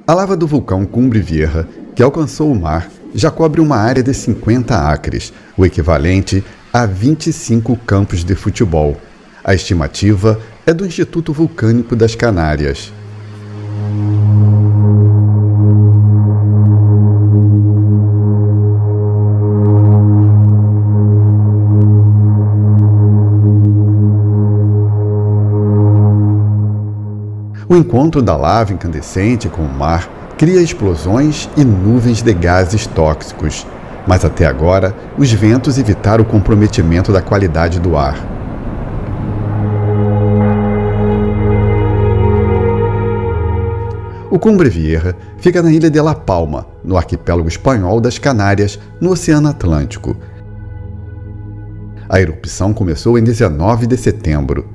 A lava do vulcão Cumbre Vieja, que alcançou o mar, já cobre uma área de 50 acres, o equivalente a 25 campos de futebol. A estimativa é do Instituto Vulcânico das Canárias. O encontro da lava incandescente com o mar cria explosões e nuvens de gases tóxicos, mas até agora os ventos evitaram o comprometimento da qualidade do ar. O Cumbre Vieja fica na ilha de La Palma, no arquipélago espanhol das Canárias, no Oceano Atlântico. A erupção começou em 19 de setembro.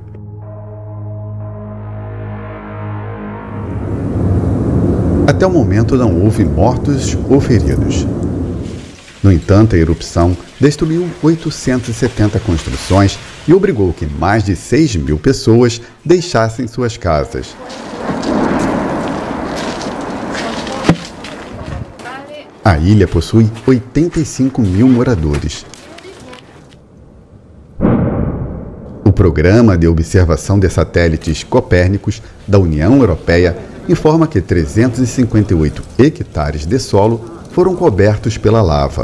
Até o momento não houve mortos ou feridos. No entanto, a erupção destruiu 870 construções e obrigou que mais de 6.000 pessoas deixassem suas casas. A ilha possui 85.000 moradores. O Programa de Observação de Satélites Copérnicos da União Europeia informa que 358 hectares de solo foram cobertos pela lava.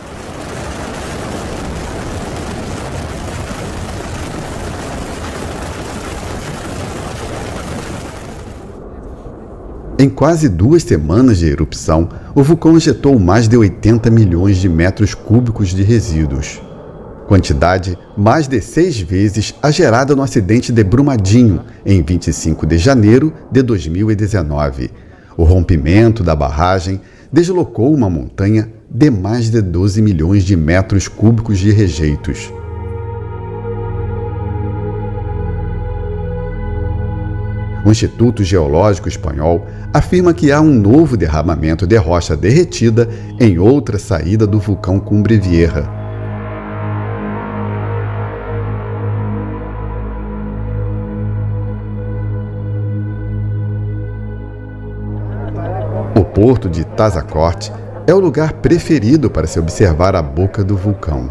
Em quase 2 semanas de erupção, o vulcão injetou mais de 80 milhões de metros cúbicos de resíduos. Quantidade mais de 6 vezes a gerada no acidente de Brumadinho, em 25 de janeiro de 2019. O rompimento da barragem deslocou uma montanha de mais de 12 milhões de metros cúbicos de rejeitos. O Instituto Geológico Espanhol afirma que há um novo derramamento de rocha derretida em outra saída do vulcão Cumbre Vieja. O porto de Tazacorte é o lugar preferido para se observar a boca do vulcão.